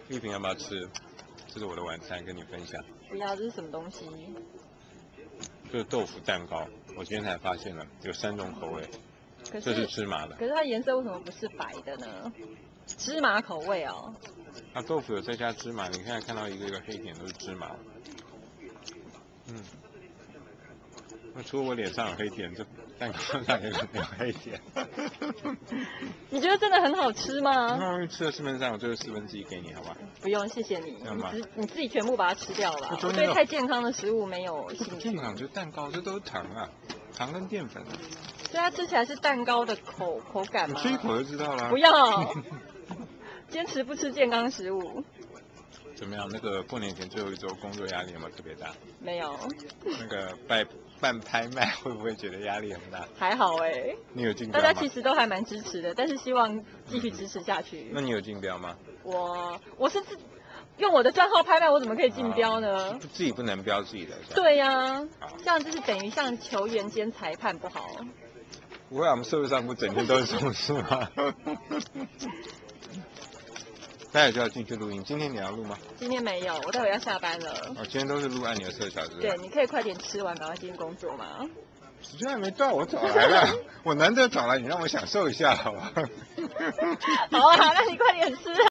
玉萍要不要吃？这是我的晚餐，跟你分享。 不要，这是什么东西？ 就是豆腐蛋糕，我今天才发现了，有3种口味。这是芝麻的。 可是它颜色为什么不是白的呢？芝麻口味哦。 它豆腐有再加芝麻，你现在看到一个一个黑点都是芝麻。那除了我脸上有黑点，这蛋糕上也有黑点。 你觉得真的很好吃吗？ 那吃了1/4，我最后1/4给你，好吧？ 不用，谢谢你。你自己全部把它吃掉吧。我对太健康的食物没有兴趣。 健康就是蛋糕，这都是糖啊，糖跟淀粉。 所以它吃起来是蛋糕的口感吗？ 你吃一口就知道了。 不要，坚持不吃健康食物。 怎么样？那个过年前最后一周工作压力有没有特别大？ 没有。 那个办拍卖会不会觉得压力很大？ 还好哎。 你有竞标吗？ 大家其实都还蛮支持的，但是希望继续支持下去。 那你有竞标吗？ 我是用我的账号拍卖，我怎么可以竞标呢？ 自己不能标自己的。 对呀，这样就是等于像球员兼裁判不好。 不会，我们社会上不整天都是这种事吗？待会就要进去录音，今天你要录吗？ 今天没有，我待会要下班了。 今天都是录按钮4个小时。 对，你可以快点吃完，赶快进工作吗？ 时间还没到，我早来了，我难得早来，你让我享受一下，好吧？ 好啊，那你快点吃。